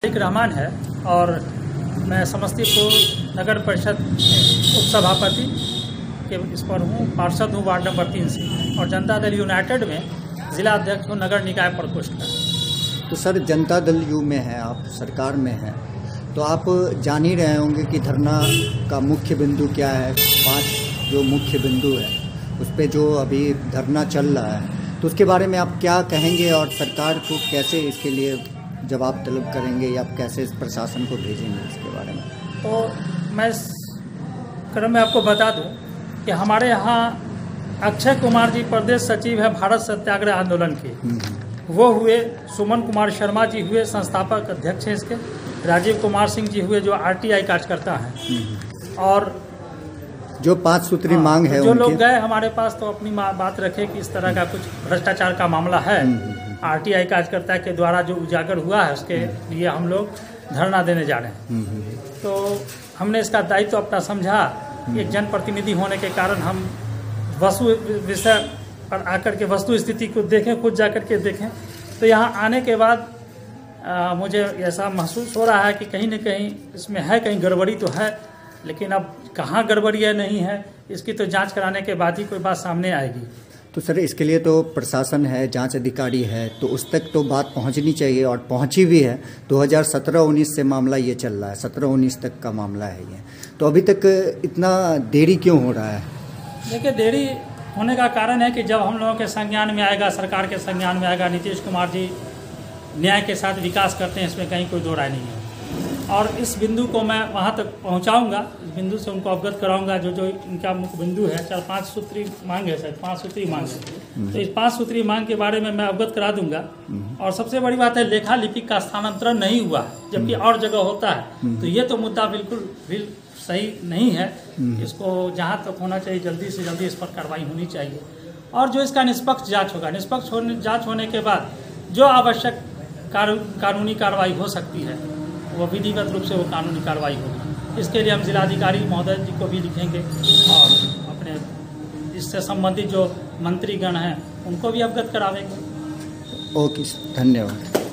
रहमान है और मैं समस्तीपुर नगर परिषद उपसभापति के इस पर हूँ, पार्षद हूँ वार्ड नंबर 3 से और जनता दल यूनाइटेड में जिला अध्यक्ष हूँ नगर निकाय प्रकोष्ठ का। तो सर, जनता दल यू में है, आप सरकार में हैं, तो आप जान ही रहे होंगे कि धरना का मुख्य बिंदु क्या है। 5 जो मुख्य बिंदु है उस पर जो अभी धरना चल रहा है, तो उसके बारे में आप क्या कहेंगे और सरकार को कैसे इसके लिए जवाब तलब करेंगे या आप कैसे इस प्रशासन को भेजेंगे इसके बारे में? तो मैं इस क्रम में आपको बता दूं कि हमारे यहाँ अक्षय कुमार जी प्रदेश सचिव है भारत सत्याग्रह आंदोलन के, वो हुए। सुमन कुमार शर्मा जी हुए, संस्थापक अध्यक्ष हैं इसके। राजीव कुमार सिंह जी हुए जो आरटीआई कार्यकर्ता हैं। और जो 5 सूत्री मांग है जो लोग गए हमारे पास तो अपनी बात रखे कि इस तरह का कुछ भ्रष्टाचार का मामला है, आरटीआई कार्यकर्ता के द्वारा जो उजागर हुआ है उसके लिए हम लोग धरना देने जा रहे हैं। तो हमने इसका दायित्व तो अपना समझा। एक जनप्रतिनिधि होने के कारण हम वस्तु विषय पर आकर के वस्तु स्थिति को देखें, खुद जाकर के देखें। तो यहाँ आने के बाद मुझे ऐसा महसूस हो रहा है कि कहीं न कहीं इसमें है, कहीं गड़बड़ी तो है, लेकिन अब कहाँ गड़बड़ी है नहीं है इसकी तो जांच कराने के बाद ही कोई बात सामने आएगी। तो सर, इसके लिए तो प्रशासन है, जांच अधिकारी है, तो उस तक तो बात पहुंचनी चाहिए और पहुंची भी है। 2017-19 से मामला ये चल रहा है, 17-19 तक का मामला है ये। तो अभी तक इतना देरी क्यों हो रहा है? देखिए, देरी होने का कारण है कि जब हम लोगों के संज्ञान में आएगा, सरकार के संज्ञान में आएगा, नीतीश कुमार जी न्याय के साथ विकास करते हैं, इसमें कहीं कोई दो राय नहीं है। और इस बिंदु को मैं वहाँ तक पहुँचाऊँगा, इस बिंदु से उनको अवगत कराऊँगा जो जो इनका मुख्य बिंदु है। 4-5 सूत्री मांग है, सर 5 सूत्री मांग है। तो इस 5 सूत्री मांग के बारे में मैं अवगत करा दूंगा। और सबसे बड़ी बात है, लेखा लिपिक का स्थानांतरण नहीं हुआ जबकि और जगह होता है, तो ये तो मुद्दा बिल्कुल भी सही नहीं है। इसको जहाँ तक होना चाहिए जल्दी से जल्दी इस पर कार्रवाई होनी चाहिए। और जो इसका निष्पक्ष जाँच होगा, निष्पक्ष जाँच होने के बाद जो आवश्यक कानूनी कार्रवाई हो सकती है वो विधिवत रूप से वो कानूनी कार्रवाई होगी। इसके लिए हम जिलाधिकारी महोदय जी को भी लिखेंगे और अपने इससे संबंधित जो मंत्रीगण हैं उनको भी अवगत करावेंगे। ओके, धन्यवाद।